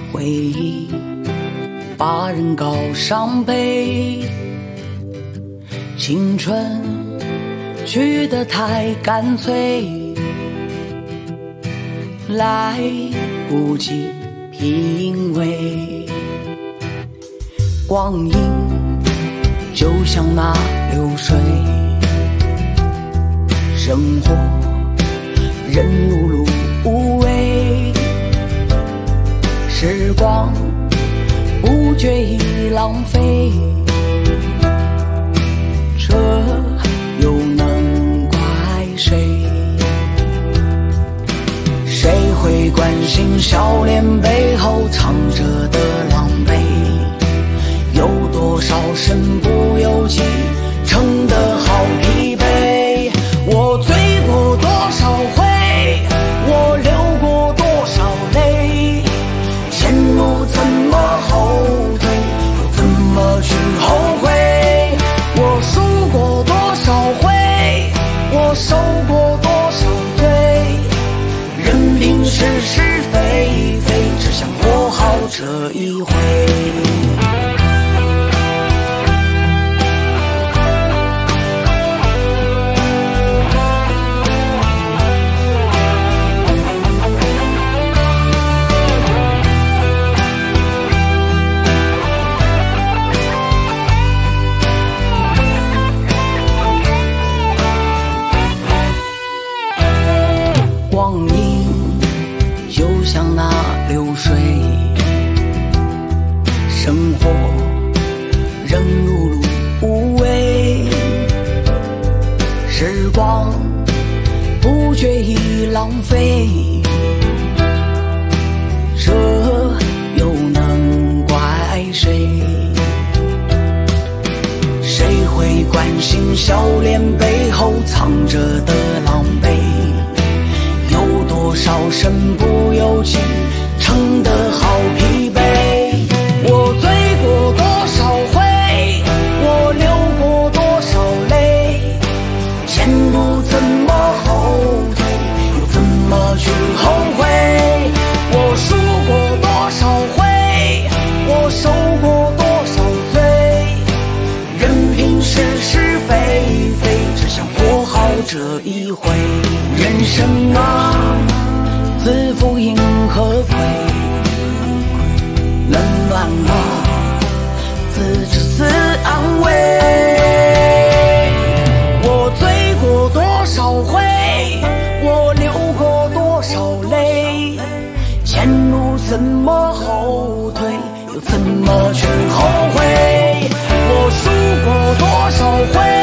回忆把人高伤悲，青春去得太干脆，来不及品味。光阴就像那流水，生活人碌碌无为，时光不觉已浪费，这又能怪谁？谁会关心笑脸背后藏着的狼狈？有多少身不由己，撑得好疲惫。我醉过多少回，我流过多少泪，前路怎么后退，又怎么去后悔？我输过多少回，我受过多少罪，任凭是是非非，只想过好这一回。光阴就像那流水，生活仍碌碌无为，时光不觉已浪费，这又能怪谁？谁会关心笑脸背后藏着的狼狈？有多少身不由己，撑得好疲惫。我醉过多少回，我流过多少泪，前路怎么后退，又怎么去后悔？我输过多少回，我受过多少罪，任凭是是非非，只想过好这一回。人生啊，自负盈何亏？冷暖啊，自知自安慰。我醉过多少回，我流过多少泪，前路怎么后退，又怎么去后悔？我输过多少回，